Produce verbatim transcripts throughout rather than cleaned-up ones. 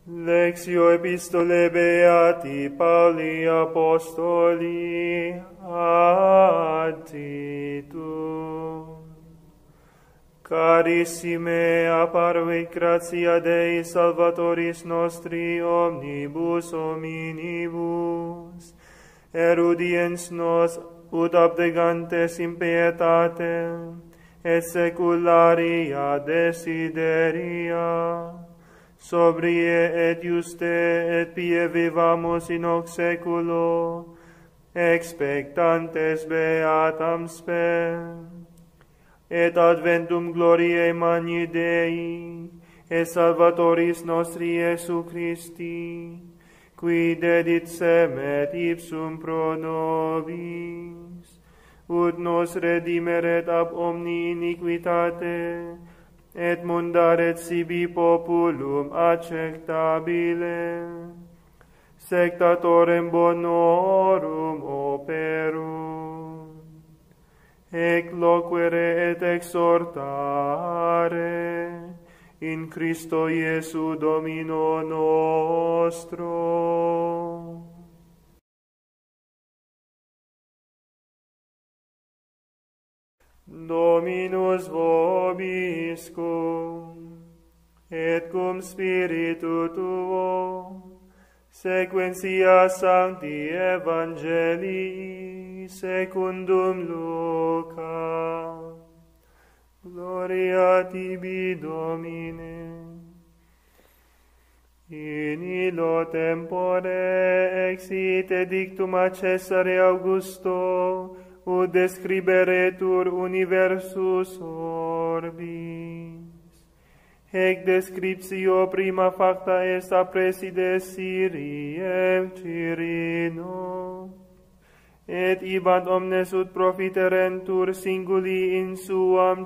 Lectio Epistolae Beati Pauli Apostoli ad Titum. Carissime, apparuit gratia Dei Salvatoris nostri omnibus hominibus, erudiens nos ut abnegantes in pietate et secularia desideria, sobrie et juste et pie vivamus in hoc seculo, expectantes beatam spem, et adventum gloriae magni Dei, et Salvatoris nostri Iesu Christi, qui dedit semet ipsum pro nobis, ut nos redimeret ab omni iniquitate, et mundaret sibi populum acceptabile, sectatorem bonorum operum, ec loquere et exhortare in Christo Iesu Domino nostro. Dominus vobiscum, et cum spiritu tuo, sequentia sancti evangelii secundum Luca. Gloria tibi, Domine. In illo tempore exit edictum a Caesare Augusto, ut describeretur universus orbis. Hec descriptio prima facta est a preside Syriae Cyrino, et ibant omnes ut profiterentur singuli in suam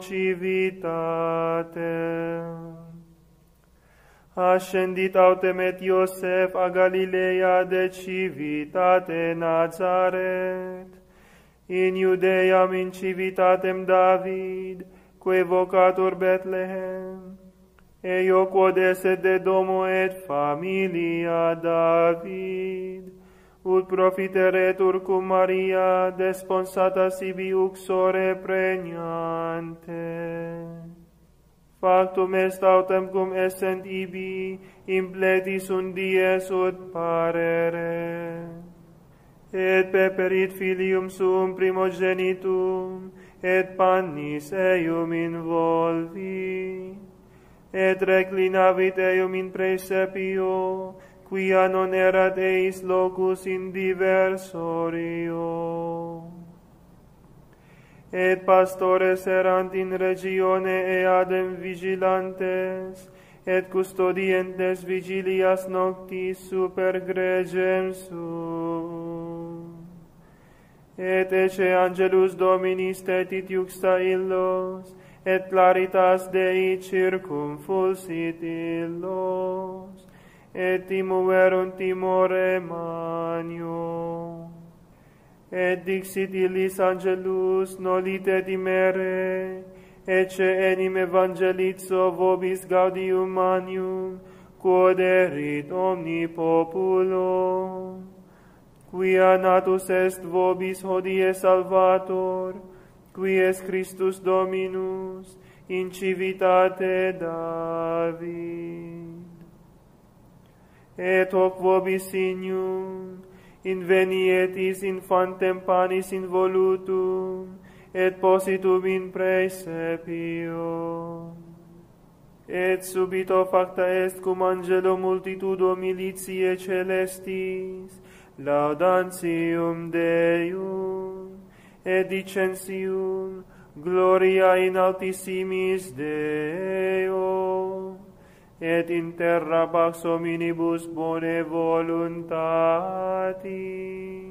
civitatem. Ascendit autem et Iosef a Galileia de civitate Nazaret, in Iudeam in civitatem David, quae vocatur Bethlehem, eo quod esse de domo et familia David, ut profiteretur cum Maria desponsata sibi uxore pregnante. Factum est autem cum essent ibi impletis un dies ut parere, et peperit filium suum primogenitum, et pannis eum involvi, et reclinavit eum in praesepio, quia non erat eis locus in diversorio. Et pastores erant in regione eadem vigilantes, et custodientes vigilias noctis super gregem suum. Et ecce angelus Domini stetit iuxta illos, et claritas Dei circumfulsit illos, et timuerunt timore magno. Et dixit illis angelus, nolite timere, ecce enim evangelizzo vobis gaudium magnum, quod erit omni populo, quia natus est vobis hodie Salvator, qui est Christus Dominus, in civitate David. Et hoc vobis signum, invenietis infantem panis involutum, et positum in praesepio. Et subito facta est cum angelo multitudo militiae celestis, laudantium Deum, et dicentium, gloria in altissimis Deo, et in terra pax hominibus bone voluntatis.